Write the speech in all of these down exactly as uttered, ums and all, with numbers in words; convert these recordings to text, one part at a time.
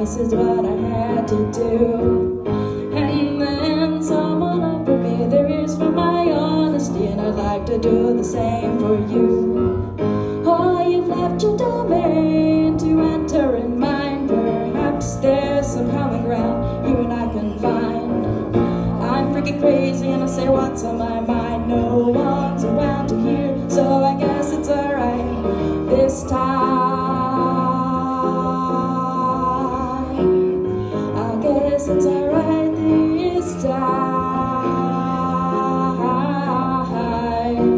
nice is what I had to do. And then someone offered me their ears for my honesty, and I'd like to do the same for you. Oh, you've left your domain to enter in mine. Perhaps there's some common ground you and I can find. I'm freaking crazy and I say what's on my mind. No one's around to hear, so I guess it's alright this time. I guess it's alright this time.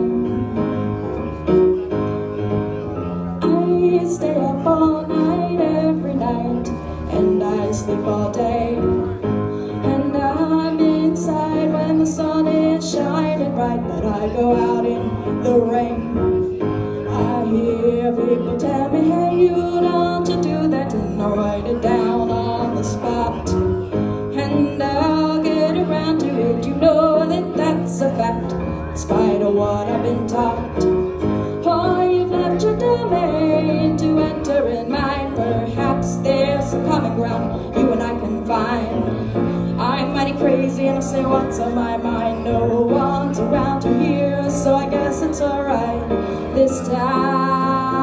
I stay up all night every night, and I sleep all day. And I'm inside when the sun is shining bright, but I go out in the rain. I hear people tell me, hey, you don't to do that, and I'll write it down on the spot. And I'll get around to it, you know that that's a fact, in spite of what I've been taught. Oh, you've left your domain to enter in mine. Perhaps there's some common ground you and I can find. I'm mighty crazy and I say what's on my mind. No one's around to hear, so I guess it's alright this time.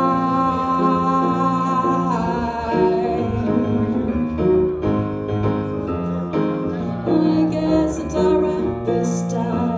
I guess it's alright this time.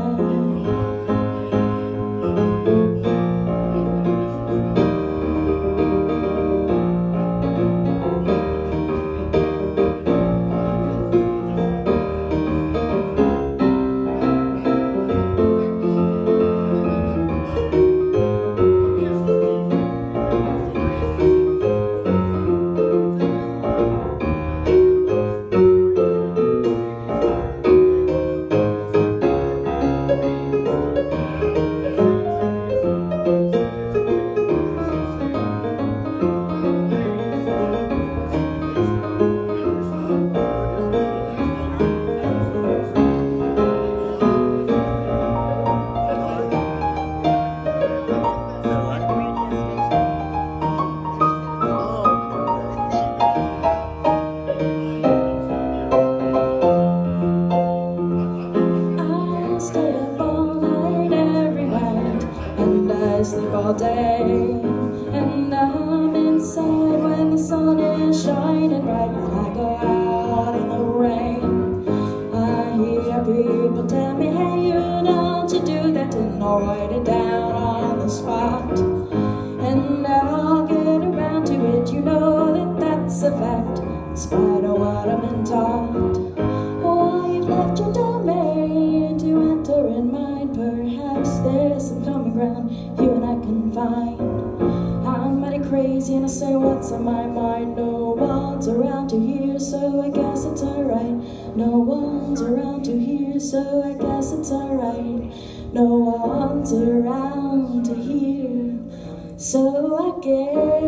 I sleep all day, and I'm inside when the sun is shining bright, and I go out in the rain. I hear people tell me, hey, you don't you do that, and I'll write it down on the spot. And I'll get around to it, you know that that's a fact, in spite of what I've been taught. Oh, you've left your domain to enter in mine. Perhaps there's some common ground you and I can find. I'm mighty crazy and I say what's on my mind. No one's around to hear, so I guess it's alright. No one's around to hear, so I guess it's alright. No one's around to hear, so I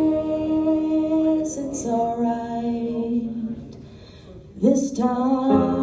guess it's alright this time.